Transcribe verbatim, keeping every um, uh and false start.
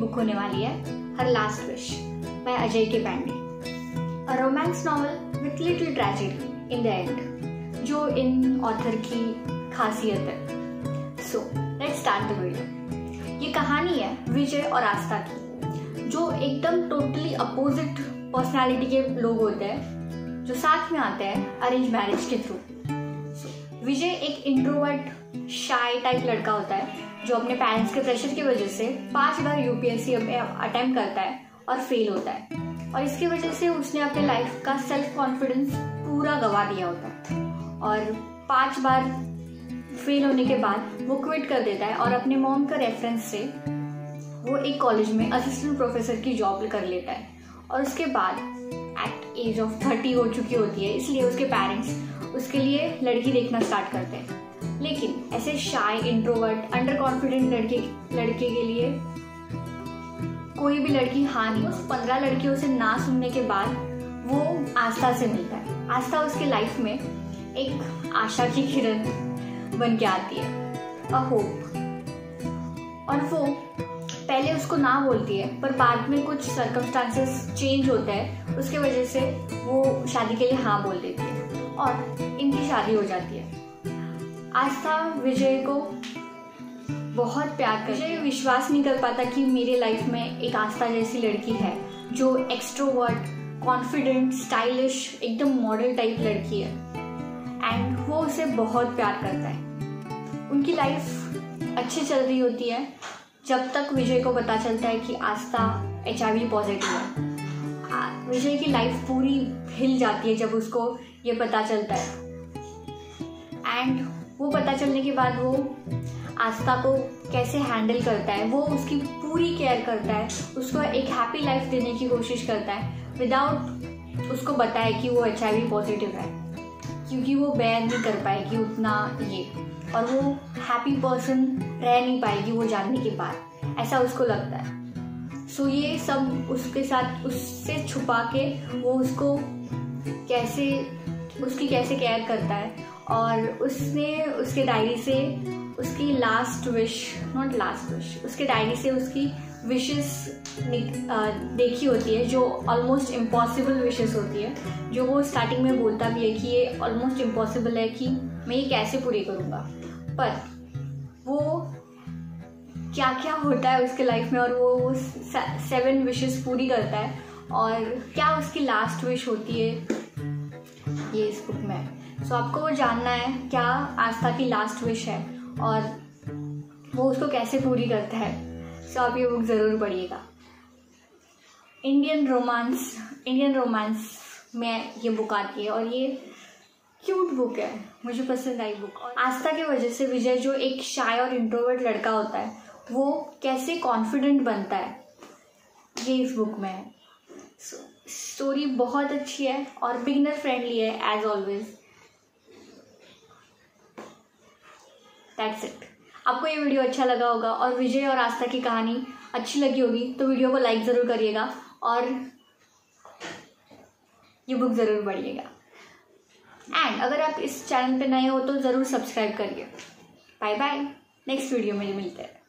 Book होने वाली है, her last wish by Ajay K Pandey. A romance novel with little tragedy in the end, जो इन ऑथर की खासियत है। So let's start the video. ये कहानी है विजय और आस्था की, जो एकदम टोटली अपोजिट पर्सनालिटी के लोग होते हैं, जो साथ में आते हैं अरेंज मैरिज के थ्रू। विजय एक इंट्रोवर्ट शाय टाइप लड़का होता है, जो अपने पेरेंट्स के प्रेशर की वजह से पांच बार यूपीएससी अटेम्प्ट करता है और फेल होता है, और इसकी वजह से उसने अपने लाइफ का सेल्फ कॉन्फिडेंस पूरा गवा दिया होता है, और पांच बार फेल होने के बाद वो क्विट कर देता है और अपने मॉम का रेफरेंस से वो एक कॉलेज में असिस्टेंट प्रोफेसर की जॉब कर लेता है। और उसके बाद एट एज ऑफ थर्टी हो चुकी होती है, इसलिए उसके पेरेंट्स उसके लिए लड़की देखना स्टार्ट करते हैं। लेकिन ऐसे शाय, इंट्रोवर्ट, अंडर कॉन्फिडेंट लड़के लड़के के लिए कोई भी लड़की हाँ नहीं। उस पंद्रह लड़कियों से ना सुनने के बाद वो आस्था से मिलता है। आस्था उसके लाइफ में एक आशा की किरण बन के आती है, अ होप। और वो पहले उसको ना बोलती है, पर बाद में कुछ सर्कमस्टांसेस चेंज होते हैं, उसके वजह से वो शादी के लिए हाँ बोल देती है और इनकी शादी हो जाती है। आस्था विजय को बहुत प्यार करती है। विजय विश्वास नहीं कर पाता कि मेरे लाइफ में एक आस्था जैसी लड़की है, जो एक्सट्रोवर्ट, कॉन्फिडेंट, स्टाइलिश, एकदम मॉडल टाइप लड़की है, एंड वो उसे बहुत प्यार करता है। उनकी लाइफ अच्छी चल रही होती है जब तक विजय को पता चलता है कि आस्था एच आई वी पॉजिटिव है। विजय की लाइफ पूरी हिल जाती है जब उसको ये पता चलता है, एंड वो पता चलने के बाद वो आस्था को कैसे हैंडल करता है, वो उसकी पूरी केयर करता है, उसको एक हैप्पी लाइफ देने की कोशिश करता है विदाउट उसको बताए कि वो एच आई वी पॉजिटिव है, क्योंकि वो बेयर नहीं कर पाएगी उतना ये, और वो हैप्पी पर्सन रह नहीं पाएगी वो जानने के बाद, ऐसा उसको लगता है। सो ये सब उसके साथ उससे छुपा के वो उसको कैसे उसकी कैसे केयर करता है, और उसने उसके डायरी से उसकी last wish not last wish उसके डायरी से उसकी विशेस देखी होती है, जो ऑलमोस्ट इम्पॉसिबल विशेस होती है, जो वो स्टार्टिंग में बोलता भी है कि ये ऑलमोस्ट इम्पॉसिबल है कि मैं ये कैसे पूरी करूँगा, पर वो क्या क्या होता है उसके लाइफ में और वो वो सेवन विशेस पूरी करता है। और क्या उसकी लास्ट विश होती है ये इस बुक में है। सो so, आपको वो जानना है क्या आस्था की लास्ट विश है और वो उसको कैसे पूरी करता है। सो so, आप ये बुक ज़रूर पढ़िएगा। इंडियन रोमांस इंडियन रोमांस में ये बुक आती है और ये क्यूट बुक है, मुझे पसंद आई बुक। और आस्था की वजह से विजय, जो एक शाय और इंट्रोवर्ट लड़का होता है, वो कैसे कॉन्फिडेंट बनता है, ये इस बुक में है। सो स्टोरी बहुत अच्छी है और बिगिनर फ्रेंडली है एज ऑलवेज। That's it. आपको ये वीडियो अच्छा लगा होगा और विजय और आस्था की कहानी अच्छी लगी होगी तो वीडियो को लाइक ज़रूर करिएगा और ये बुक ज़रूर पढ़िएगा। एंड अगर आप इस चैनल पे नए हो तो ज़रूर सब्सक्राइब करिए। बाय बाय, नेक्स्ट वीडियो में मिलते हैं।